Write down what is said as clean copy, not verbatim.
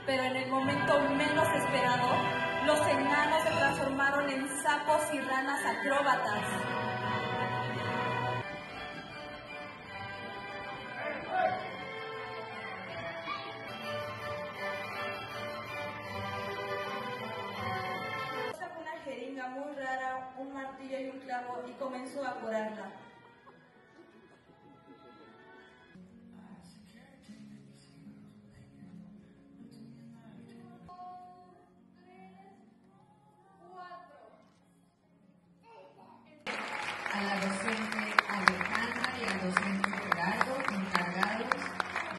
pero en el momento menos esperado, los enanos se transformaron en sapos y ranas acróbatas. Sacó una jeringa muy rara, un martillo y un clavo y comenzó a curarla.